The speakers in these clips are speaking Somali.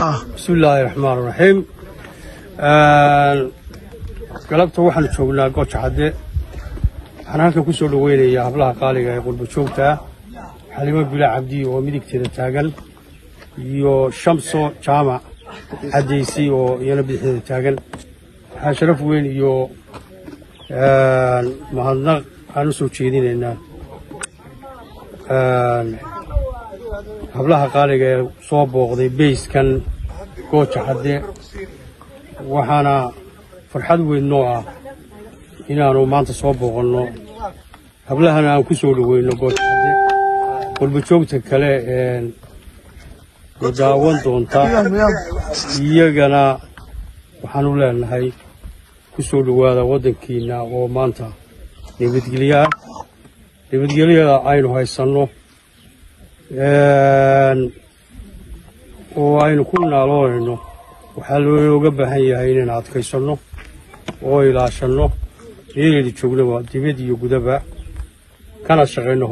بسم الله الرحمن الرحيم. قلبت waxaan joognaa gooja cadde waxaan halkan ku soo dhaweynayaa hablaha qaaliga ee qurbo joogta Xalimo Bila Cabdi oo midigteeda taagan iyo Shamso Jaamac Xadeysi oo iyana bidixdeeda taagan waxa sharaf weyn iyo mahadnaq aan soo jeedinaynaa hablaha qaaliga ee soo booqday beeskan gooja cadde waxaana farxad weyn noo ah inaanu maanta soo booqanno hablahana aan ku soo dhaweyno gooja cadde qurbo joogta kale daawan doonta iyagana waxaanu leenahay ku soo dhawaada waddankiina oo maanta nabadgelyada aynu haysanno oo aynu ku naaloonayno waxaa looga baahan yahay inaan adkaysanno oo ilaashanno meelay joognaba dibad iyo gudaba kana shaqeyno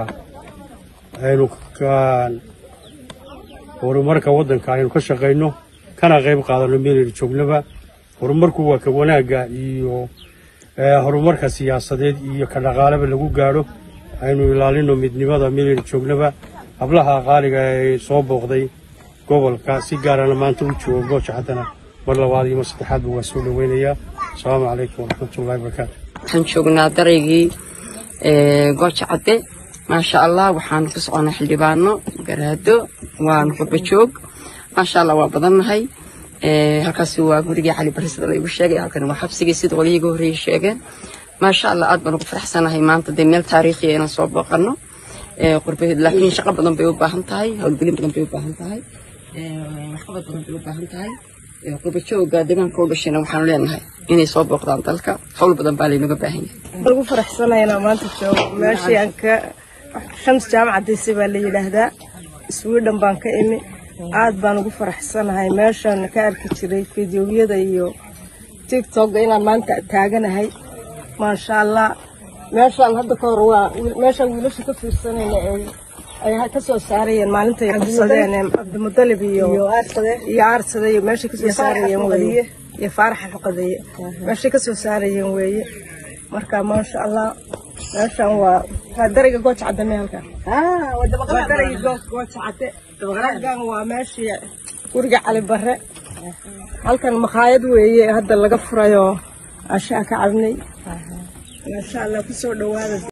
horumarka waddanka aynu ka shaqeyno kana qayb qaadano meelay joognaba horumarku waa ka wanaagga iyo horumarka siyaasadeed iyo ka dhaqaalaba lagu gaaro aynu ilaalino midnimada meelay joognaba hablaha qaaliga ee soo booqday gobolka si gaar ah maanta u joogo gooja caddana mar labaad iyo saddexaad waa soo dhaweynayaa. Assalaamu calaykum waraxmatullaahi wabarakaatu. waxaan joognaa dareygii gooja cadde maasha allah waxaan ku soconaa xildhibaano garaado waan qurbo joog maasha allah waa badannahay halkaasi waa gurigii Cali Barre sida la igu sheegay halkan waa xabsigii sida waliga horreeyay sheegeen maasha allah aad baan ugu faraxsanahay maanta meel taariikhi ah inaan soo booqano qurbaheed laakiin shaqo badan bay u baahan tahay hawlgelin badan bay u baahan tahay waxqabad badan bay u baahan tahay qurbo joogga deegaanka u dhashayna waxaan leenahay inay soo booqdaan dalka hawl badan baa laynaga baahan yahay ugu faraxsanahay maanta joogo meeshii aan ka Shams Jaamac Xadeysi baa la yiraahdaa Sweden baan ka imi aad baan ugu faraxsanahay meeshaan ka arki jiray fiidiyowyada iyo TikTok inaan maanta taaganahay maasha allah meeshaan hadda ka hor waa meeshaan wiilasha ka fiirsanayna ay ka soo saarayeen maalinta ay qabsadeen Abdulmudallib iyo Aarsade iyo meesha ka soo saarayeen weeye iyo Faarax Xaqadeeye meesha ka soo saarayeen weeye marka maasha allah meeshaan waa dareyga gooja cadde meelka waa dareyga gooja cadde dabaqadan waa meeshii guriga Cali Barre halkan maqaayad weeye hadda laga furayo ashaa ka cabnay maasha allah ku soo dhawaada.